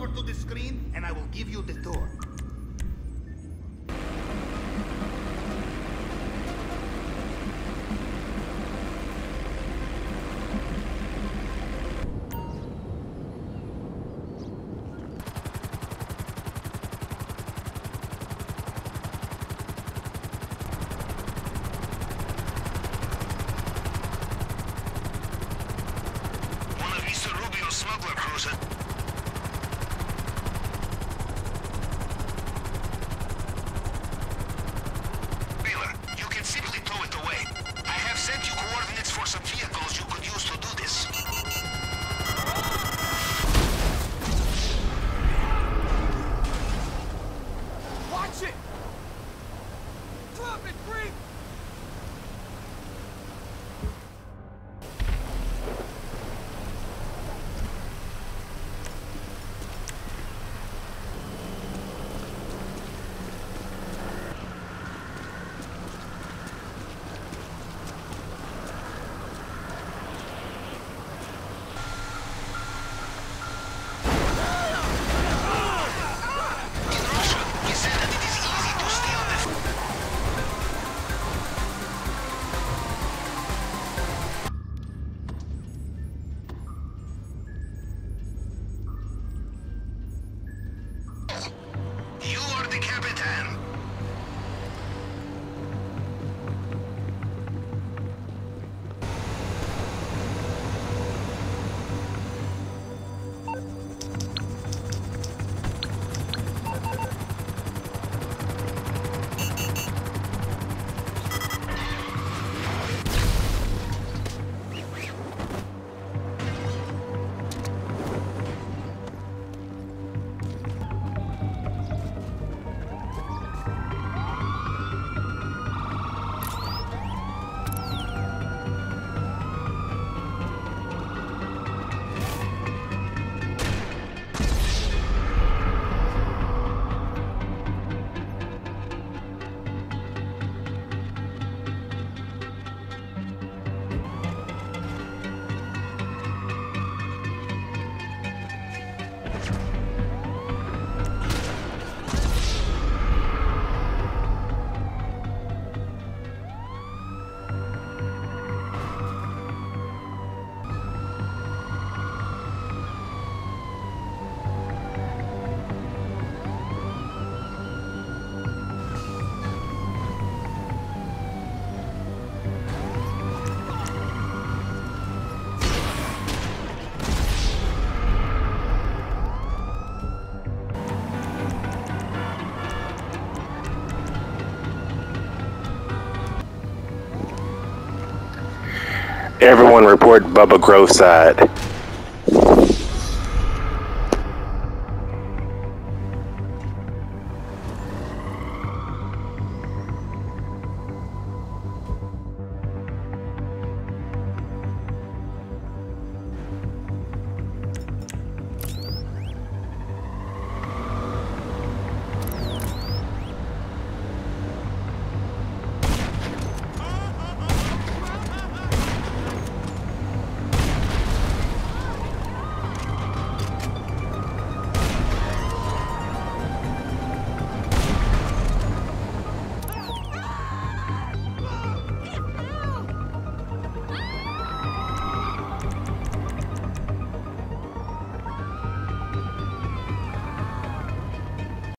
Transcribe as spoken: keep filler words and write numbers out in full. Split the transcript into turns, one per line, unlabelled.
to the screen and I will give you the tour.
Smuggler cruiser. Wheeler, you can simply tow it away. I have sent you coordinates for some vehicles you could use to do this.
Watch it! Drop it, freak!
You are the Capitan.
Everyone report Bubba Grove side.